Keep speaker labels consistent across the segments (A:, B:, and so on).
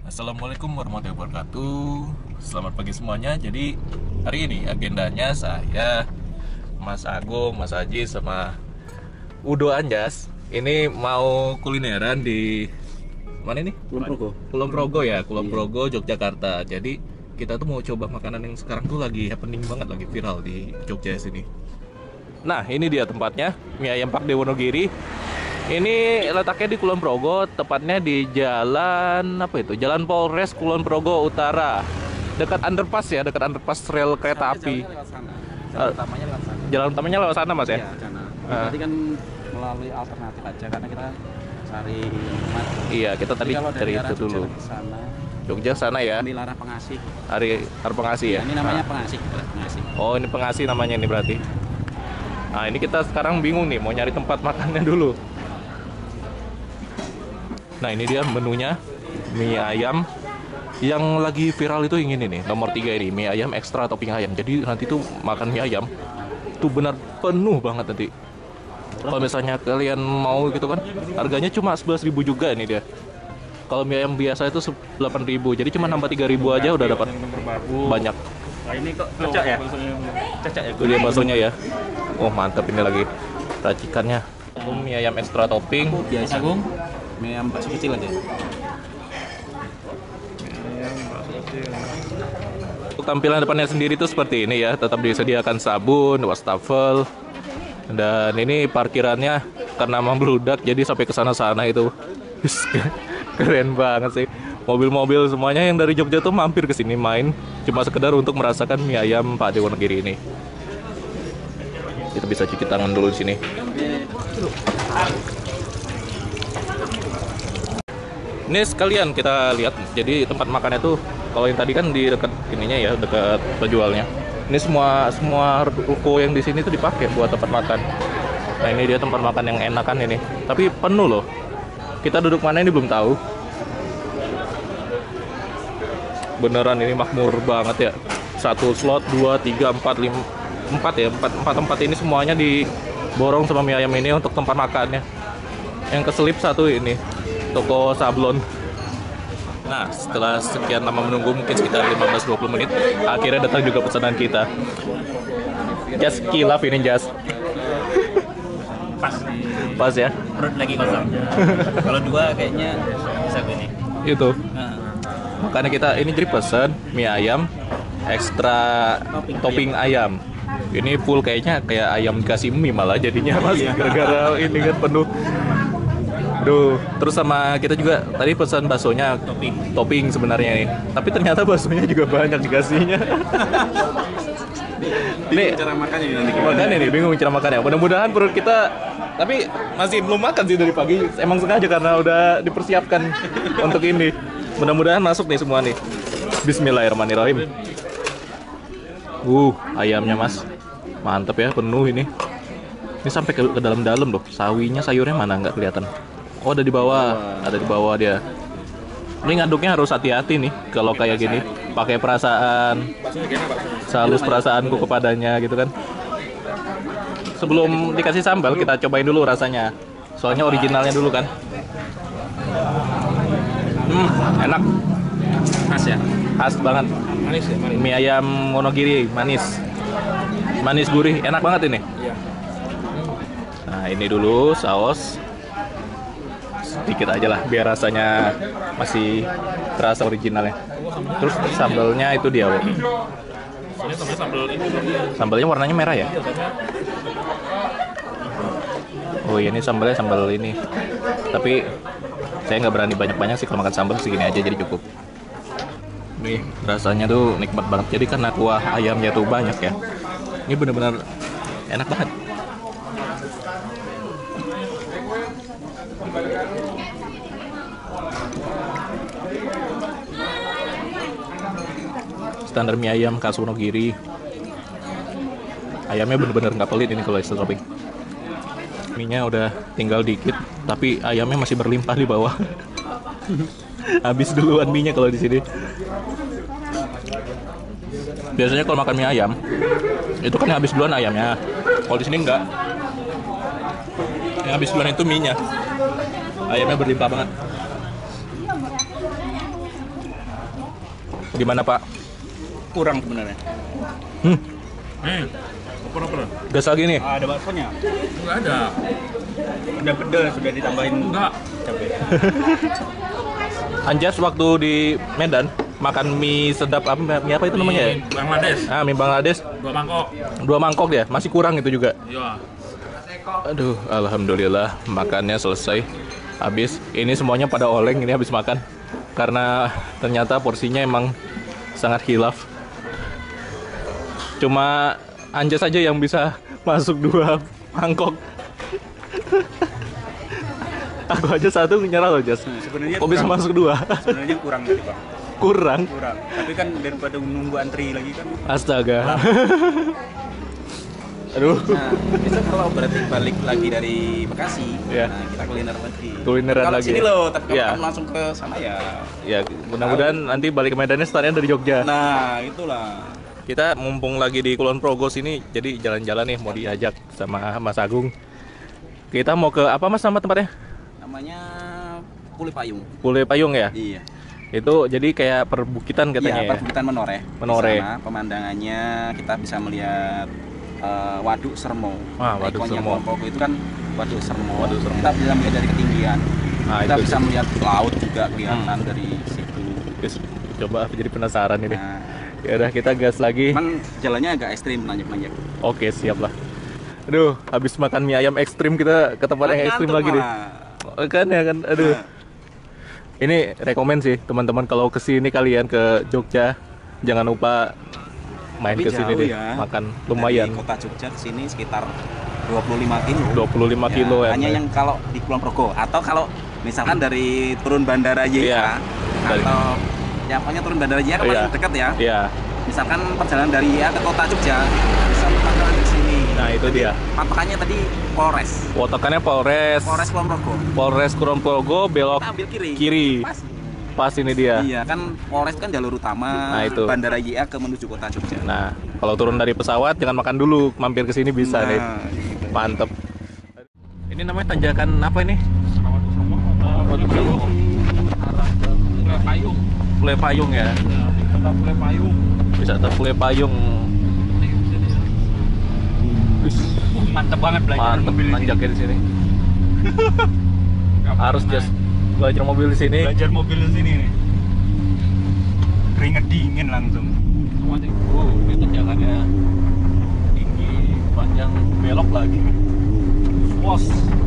A: Assalamualaikum warahmatullahi wabarakatuh. Selamat pagi semuanya. Jadi hari ini agendanya saya, Mas Agung, Mas Aji, sama Udo Anjas ini mau kulineran di mana ini?
B: Kulon Progo.
A: Kulon Progo ya, Kulon Progo, Yogyakarta. Jadi kita tuh mau coba makanan yang sekarang tuh lagi happening banget, lagi viral di Jogja sini. Nah, ini dia tempatnya, mie ayam Pak Wonogiri. Ini letaknya di Kulon Progo, tepatnya di jalan apa itu? Jalan Polres Kulon Progo Utara. Dekat underpass ya, dekat underpass rel kereta api.
B: Jalan utamanya lewat sana.
A: Jalan utamanya lewat sana, Mas ya?
B: Iya, sana. Berarti kan melalui alternatif aja karena kita cari tempat.
A: Iya, kita tadi
B: Jadi kalau
A: cari
B: dari
A: itu
B: arah
A: dulu.
B: Jogja ke sana,
A: Jogja sana ya.
B: ambil arah Pengasih.
A: Hari Pengasih ya.
B: Ini namanya Pengasih, Pengasih.
A: Oh, ini Pengasih namanya ini berarti. Nah, ini kita sekarang bingung nih mau nyari tempat makannya dulu. Nah, ini dia menunya, mie ayam yang lagi viral itu yang ini nih, nomor 3 ini, mie ayam ekstra topping ayam. Jadi nanti tuh makan mie ayam tuh benar penuh banget nanti. Kalau misalnya kalian mau gitu kan, harganya cuma 11.000 juga ini dia. Kalau mie ayam biasa itu 8.000, jadi cuma nambah 3.000 aja udah dapat banyak.
B: Nah, ini kok cocok ya? Cocok ya.
A: Itu dia baksonya ya. Oh, mantap ini lagi racikannya. Mie ayam ekstra topping.
B: Biasa, Gung. Mie ayam bakso kecil aja.
A: Untuk tampilan depannya sendiri tuh seperti ini ya, tetap disediakan sabun, wastafel, dan ini parkirannya karena membludak jadi sampai ke sana-sana itu. Keren banget sih. Mobil-mobil semuanya yang dari Jogja tuh mampir ke sini main cuma sekedar untuk merasakan mie ayam Pak Wonogiri ini. Kita bisa cuci tangan dulu di sini. Ini sekalian kita lihat, jadi tempat makannya tuh kalau yang tadi kan di dekat ininya ya, dekat penjualnya. Ini semua ruko yang di sini tuh dipakai buat tempat makan. Nah, ini dia tempat makan yang enakan ini. Tapi penuh loh. Kita duduk mana ini belum tahu. Beneran ini makmur banget ya. Satu slot, 2, 3, 4, 5, 4 ya. 4 tempat ini semuanya diborong sama mie ayam ini untuk tempat makannya. Yang keselip satu ini, toko sablon. Nah, setelah sekian lama menunggu, mungkin sekitar 15-20 menit, akhirnya datang juga pesanan kita. Just kilaf ini, Just.
B: Pas.
A: Pas ya?
B: Perut lagi kosong. Kalau dua kayaknya bisa gue nih.
A: Itu. Makanya kita ini jadi pesan mie ayam ekstra topping ayam. Ini full kayaknya kayak ayam dikasih mie malah jadinya, Mas. Gara-gara ini kan penuh. Duh, terus sama kita juga tadi pesan baksonya topping sebenarnya nih. Tapi ternyata baksonya juga banyak dikasihnya. Nih,
B: Cara makannya nanti
A: makanya nih bingung cara makannya. Mudah-mudahan perut kita, tapi masih belum makan sih dari pagi. Emang sengaja karena udah dipersiapkan untuk ini. Mudah-mudahan masuk nih semua nih. Bismillahirrahmanirrahim. Ayamnya Mas. Mantap ya, penuh ini. Ini sampai ke dalam-dalam loh. Sawinya, sayurnya mana nggak kelihatan. Oh, ada di bawah. Ada di bawah dia. Ini ngaduknya harus hati-hati nih kalau kayak gini. Pakai perasaan. Salus perasaanku kepadanya gitu kan. Sebelum dikasih sambal kita cobain dulu rasanya. Soalnya originalnya dulu kan. Enak.
B: Khas ya?
A: Khas banget.
B: Manis ya, manis.
A: Mie ayam Wonogiri, manis. Manis gurih, enak banget ini.
B: Iya.
A: Nah, ini dulu saus. Sedikit aja lah biar rasanya masih terasa originalnya. Terus sambalnya itu dia, Bu. Sambalnya warnanya merah ya? Oh iya, ini sambalnya sambal ini. Tapi saya nggak berani banyak-banyak sih kalau makan sambal, segini aja jadi cukup. Nih, rasanya tuh nikmat banget. Jadi karena kuah ayamnya tuh banyak ya. Ini bener-bener enak banget. Standar mie ayam khas Wonogiri. Ayamnya bener-bener nggak pelit ini kalau extra topping. Mie-nya udah tinggal dikit, tapi ayamnya masih berlimpah di bawah. Habis duluan mie-nya kalau di sini. Biasanya kalau makan mie ayam, itu kan habis duluan ayamnya. Kalau di sini enggak. Yang habis duluan itu mie-nya. Ayamnya berlimpah banget. Gimana Pak?
B: Kurang sebenarnya.
C: Apa?
A: Gas lagi nih.
B: Ada baksonya?
C: Enggak ada.
B: Udah pedes, sudah ditambahin
C: Enggak.
B: cabai.
A: Anjas waktu di Medan makan mie sedap apa mie apa itu namanya ya?
C: Mie Bangladesh.
A: Mie Bangladesh
C: 2 mangkok.
A: 2 mangkok ya, masih kurang itu juga.
C: Iya.
A: Aduh, alhamdulillah makannya selesai. Habis, ini semuanya pada oleng ini habis makan. Karena ternyata porsinya emang sangat hilaf. Cuma Anjas aja yang bisa masuk 2 mangkok. Aku aja satu nyerah loh, Jas.
B: Sebenarnya
A: Kok bisa
B: kurang.
A: masuk 2?
B: Sebenarnya kurang tadi, Pak.
A: Kurang?
B: Kurang. Tapi kan daripada nunggu antri lagi kan.
A: Astaga. Aduh.
D: Nah, besok kalau berarti balik lagi dari Bekasi,
A: Iya.
D: nah kita kuliner lagi.
A: Kulineran
D: Kalau
A: lagi
D: sini
A: ya?
D: loh, tapi kalau
A: Iya.
D: kamu langsung ke sana ya.
A: Ya, mudah-mudahan nanti balik ke Medannya startnya dari Jogja.
D: Nah, itulah.
A: Kita mumpung lagi di Kulon Progo sini, jadi jalan-jalan nih mau diajak sama Mas Agung. Kita mau ke apa Mas nama tempatnya?
D: Namanya Pule Payung.
A: Pule Payung ya?
D: Iya.
A: Itu jadi kayak perbukitan katanya
D: Iya,
A: ya?
D: perbukitan Menoreh.
A: Menoreh.
D: Di sana pemandangannya kita bisa melihat Waduk Sermo.
A: Ah, Waduk
D: Ikonnya
A: Sermo.
D: Kulon Progo itu kan Waduk Sermo.
A: Waduk Sermo.
D: Kita bisa melihat dari ketinggian.
A: Ah,
D: Kita
A: itu.
D: bisa melihat laut juga kelihatan dari situ.
A: Terus, coba jadi penasaran ini.
D: Nah,
A: Ya udah kita gas lagi.
D: cuman jalannya agak ekstrim, nanjak-nanjak.
A: Oke, siap lah. Aduh, habis makan mie ayam ekstrim kita ke tempat yang ekstrim lagi nih. Kan ya kan, aduh. Ini rekomen sih teman-teman kalau kesini kalian ke Jogja, jangan lupa main
D: Tapi
A: ke sini
D: jauh
A: deh,
D: ya.
A: makan lumayan.
D: Dari kota Jogja ke sini sekitar 25 kilo.
A: 25 kilo ya.
D: Hanya yang kalau di Kulon Progo atau kalau misalkan dari turun bandara YK
A: Iya. Dari-
D: atau yang pokoknya turun bandara YK kan
A: Iya.
D: paling dekat ya.
A: Iya.
D: Misalkan perjalanan dari YK ke kota Jogja bisa patokan ke sini.
A: Nah, itu dia.
D: Patokannya tadi Polres.
A: Potokannya Polres
D: Kulon Progo.
A: Polres Kulon Progo belok
D: Kita ambil kiri.
A: kiri.
D: Pas.
A: Pas ini dia.
D: Iya kan Polres kan jalur utama
A: Nah, itu.
D: bandara YK ke menuju kota Jogja.
A: Nah, kalau turun dari pesawat jangan makan dulu, mampir ke sini bisa nih.
D: gitu.
A: Mantep. Ini namanya tanjakan apa ini?
C: Waduk Payung. Arah ke Pule Payung.
A: Pule Payung ya.
C: Tempat Pule Payung.
A: Wisata Pule Payung. Wis,
C: Mantep banget belajar
A: mantep
C: mobil di sini.
A: nanjaknya di sini.
C: Nggak
A: Harus
C: pernah.
A: just belajar mobil di sini.
B: Belajar mobil di sini nih. Keringet dingin langsung.
A: Ini tanjakannya tinggi, panjang, belok lagi. Wos.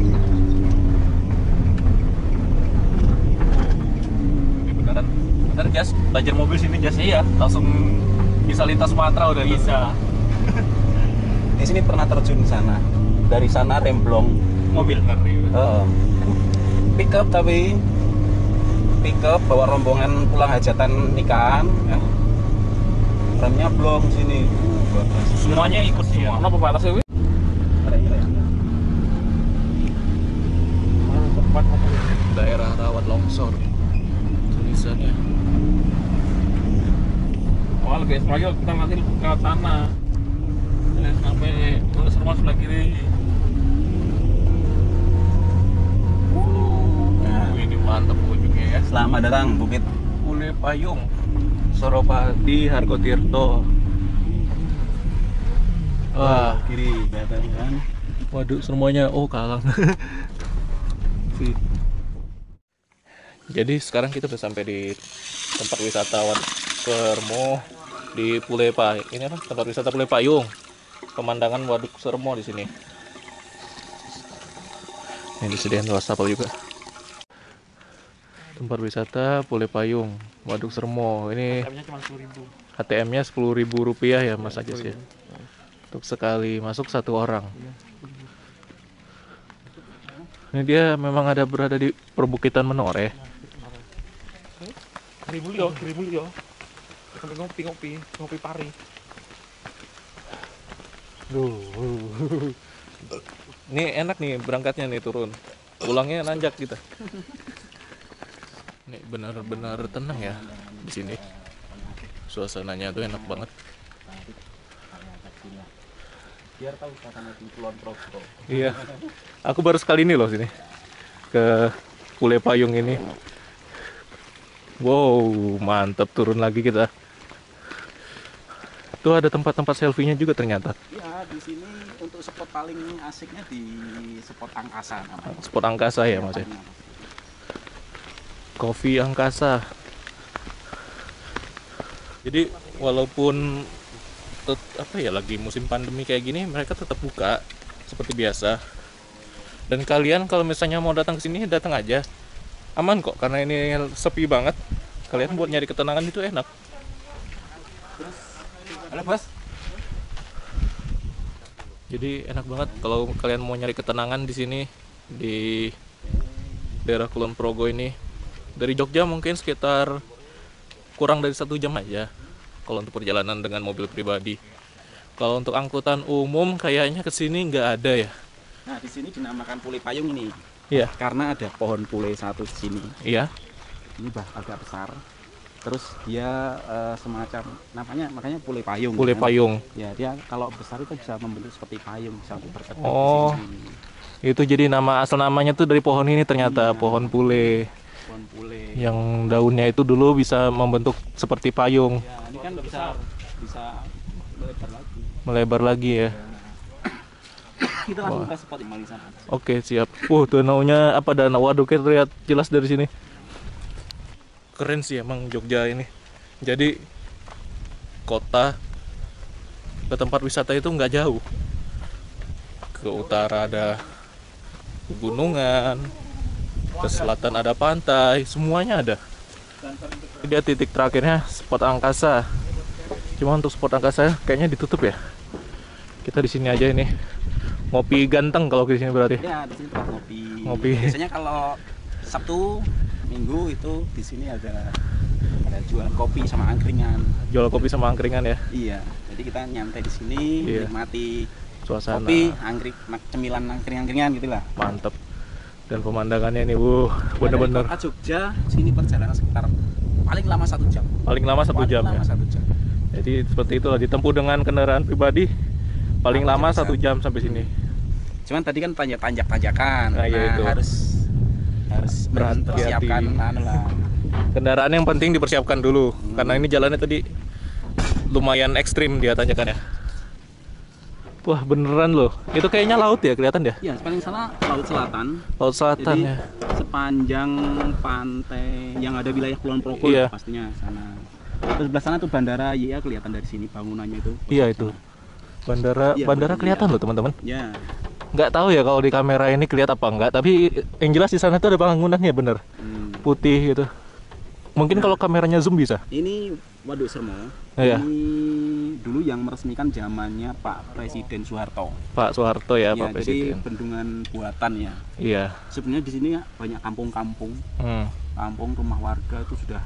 A: Ini beneran. Bener Jas, belajar mobil sini Jas. Iya, langsung bisa lintas Sumatera udah bisa.
D: Di sini pernah terjun ke sana. Dari sana remblong.
C: Mobil ngeri.
D: Pick up tapi pick up bawa rombongan pulang hajatan nikahan. Ya. Remnya blong sini.
C: Semuanya ikut semua.
A: Kenapa batasnya Wi? Daerah rawan longsor. Tulisannya.
C: Oh, lebih lagi kita nanti ke tanah. Sampai tulis rumah sebelah kiri.
D: Nah,
A: Ini mantap ujungnya ya.
D: selamat datang Bukit.
A: Pule Payung, Suropati, Hargotirto. Wah,
D: Kiri kelihatan kan.
A: waduh semuanya kalang. Jadi sekarang kita udah sampai di tempat wisata Waduk Sermo di Pule Payung. Ini apa? Tempat wisata Pule Payung. Pemandangan Waduk Sermo di sini. Ini disediakan wastafel juga. Tempat wisata Pule Payung, Waduk Sermo. Ini
C: Harganya cuma 10.000.
A: HTM-nya Rp10.000 ya Mas Ajis ya. Untuk sekali masuk satu orang. Ini dia memang ada berada di perbukitan Menoreh.
C: Kiri beli yo. Sampai ngopi pari.
A: Ini enak nih berangkatnya nih turun. Pulangnya nanjak kita. Ini benar-benar tenang ya di sini. Suasananya tuh enak banget.
D: Biar tahu suasana di Kulon Progo.
A: Iya. Aku baru sekali ini loh sini. Ke Pule Payung ini. Wow, mantap, turun lagi kita. Tuh ada tempat-tempat selfie-nya juga ternyata.
D: Ya, di sini untuk spot paling asiknya di spot angkasa namanya.
A: Spot angkasa ya Mas ya. Kopi angkasa. Jadi walaupun apa ya lagi musim pandemi kayak gini, mereka tetap buka seperti biasa. Dan kalian kalau misalnya mau datang ke sini datang aja. Aman kok karena ini sepi banget. Kalian buat nyari ketenangan itu enak.
D: Halo bos.
A: Jadi enak banget kalau kalian mau nyari ketenangan di sini di daerah Kulon Progo ini. Dari Jogja mungkin sekitar kurang dari 1 jam aja kalau untuk perjalanan dengan mobil pribadi. Kalau untuk angkutan umum kayaknya ke sini nggak ada ya.
D: Nah, di sini dinamakan Pule Payung ini.
A: Iya.
D: Karena ada pohon pule satu di sini.
A: Iya.
D: Ini agak besar. Terus dia semacam makanya Pule Payung.
A: Pule Payung.
D: Ya, dia kalau besar itu bisa membentuk seperti payung, bisa berkedap
A: Oh.
D: di sini.
A: Itu jadi nama asal namanya tuh dari pohon ini ternyata,
D: Iya.
A: pohon pule.
D: Pohon pule.
A: Yang daunnya itu dulu bisa membentuk seperti payung,
D: Ya, ini kan bisa melebar lagi.
A: melebar lagi ya.
D: Kita langsung ke spot yang paling sana.
A: Oke, siap. Danaunya apa, danau waduknya terlihat jelas dari sini. Keren sih emang Jogja ini. Jadi kota ke tempat wisata itu nggak jauh. Ke utara ada pegunungan, ke selatan ada pantai, semuanya ada. Ini dia titik terakhirnya, spot angkasa. Cuma untuk spot angkasa kayaknya ditutup ya. Kita di sini aja ini. Ngopi ganteng kalau di sini berarti.
D: Ya, di sini tempat ngopi.
A: Ngopi.
D: Biasanya kalau Sabtu, Minggu itu di sini ada jualan kopi sama angkringan.
A: Jual kopi sama angkringan ya.
D: Iya, jadi kita nyantai di sini,
A: Iya.
D: menikmati
A: Suasana
D: kopi, cemilan angkringan gitulah.
A: mantep. Dan pemandangannya ini, bener-bener
D: Dari kota Jogja sini perjalanan sekitar paling lama 1 jam.
A: paling lama 1 jam ya.
D: 1 jam.
A: Jadi seperti itulah, ditempuh dengan kendaraan pribadi paling lama 1 jam sampai sini.
D: Cuman tadi kan tanjakan.
A: Nah, iya itu.
D: harus
A: Berhati-hati.
D: mempersiapkan lah.
A: Kendaraan yang penting dipersiapkan dulu, karena ini jalannya tadi lumayan ekstrim dia tanjakannya. Wah beneran loh, itu kayaknya laut ya kelihatan ya?
D: Iya, paling sana Laut Selatan.
A: Laut Selatan
D: Jadi
A: ya.
D: sepanjang pantai yang ada wilayah Kulon Progo
A: Iya.
D: pastinya sana. Terus sebelah sana tuh bandara YIA kelihatan dari sini bangunannya itu.
A: Iya itu. Bandara
D: Iya,
A: bandara
D: iya.
A: kelihatan loh teman-teman.
D: Ya.
A: Nggak tahu ya kalau di kamera ini kelihatan apa enggak, tapi yang jelas di sana tuh ada bangunannya bener. Putih gitu. Mungkin kalau kameranya zoom bisa.
D: Ini Waduk Sermo.
A: Iya.
D: Ini dulu yang meresmikan zamannya Pak Presiden Soeharto.
A: Pak Soeharto ya,
D: Ya,
A: Pak
D: jadi
A: Presiden.
D: bendungan buatan ya.
A: Iya.
D: Sebenarnya di sini banyak kampung-kampung, kampung rumah warga itu sudah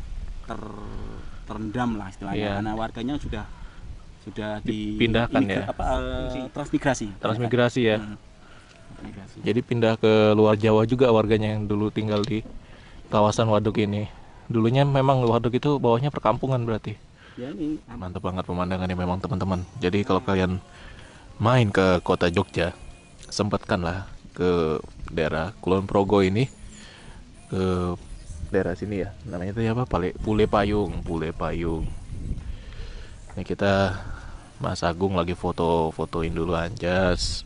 D: terendam lah istilahnya.
A: Iya.
D: Karena warganya sudah
A: Dipindahkan ya.
D: Transmigrasi.
A: Transmigrasi ya.
D: Transmigrasi.
A: Jadi pindah ke luar Jawa juga warganya yang dulu tinggal di kawasan Waduk ini. Dulunya memang Waduk itu bawahnya perkampungan berarti.
D: Ya, ini
A: Mantap banget pemandangannya memang teman-teman. Jadi kalau kalian main ke kota Jogja, sempatkanlah ke daerah Kulon Progo ini, ke daerah sini ya. Namanya itu apa? Pule Payung, Pule Payung. Ini kita Mas Agung lagi foto-fotoin dulu anjas.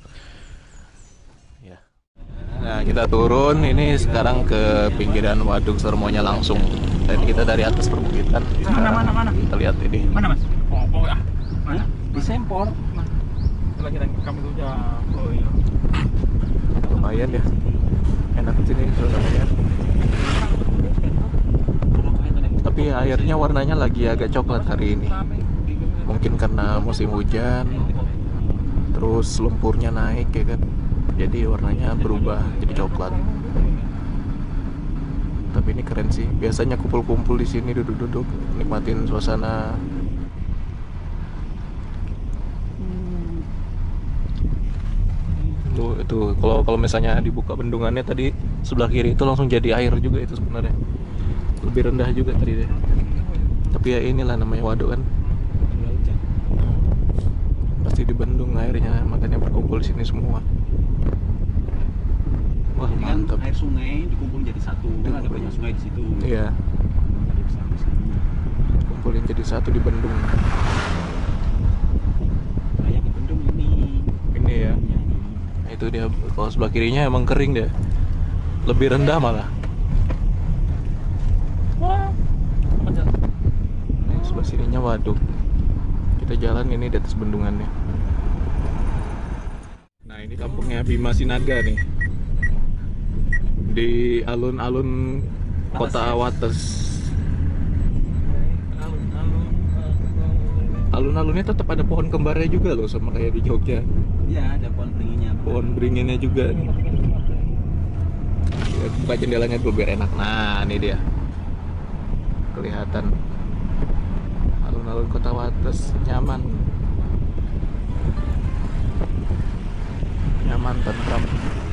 A: Ya. Nah, kita turun ini sekarang ke pinggiran Waduk Sermonya langsung. Dan kita dari atas perbukitan.
D: Mana?
A: Kita lihat ini.
D: Mana, Mas?
C: Oh ya. Mana?
D: Di Sempor.
C: Lagi rekam itu aja. Oh iya.
A: Lumayan ya. Enak di sini suasananya. Tapi airnya warnanya lagi agak coklat hari ini. Mungkin karena musim hujan. Terus lumpurnya naik ya kan. Jadi warnanya berubah jadi coklat. Tapi ini keren sih. Biasanya kumpul-kumpul di sini duduk-duduk nikmatin suasana. Tuh itu kalau misalnya dibuka bendungannya tadi sebelah kiri itu langsung jadi air juga itu sebenarnya. Lebih rendah juga tadi deh. Tapi ya inilah namanya waduk kan. Pasti dibendung airnya, makanya berkumpul di sini semua. Wah,
D: Jadi kan
A: mantap.
D: air sungai dikumpul jadi satu. Kan ada banyak sungai di situ.
A: Iya. dikumpulin jadi satu di bendung.
D: Kayak di bendung ini.
A: Ini ya.
D: Ya, ini.
A: Itu dia, kalau sebelah kirinya emang kering deh. Lebih rendah malah. Ini sebelah sininya waduk. Kita jalan ini di atas bendungannya. Nah, ini kampungnya Bima Sinaga nih. Di alun-alun kota Wates. Alun-alunnya tetap ada pohon kembarnya juga loh, sama kayak di Jogja.
D: Iya, ada pohon beringinnya.
A: Pohon beringinnya juga nih. Ya, buka jendelanya dulu biar enak. Nah, ini dia. Kelihatan alun-alun kota Wates, nyaman. Nyaman, tentram.